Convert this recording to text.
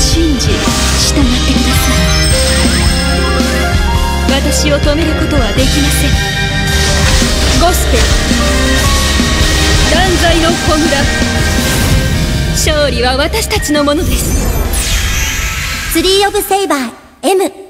信じ従ってください。私を止めることはできません。ゴスペル断罪の焔、勝利は私たちのものです。 ツリー・オブ・セイバー M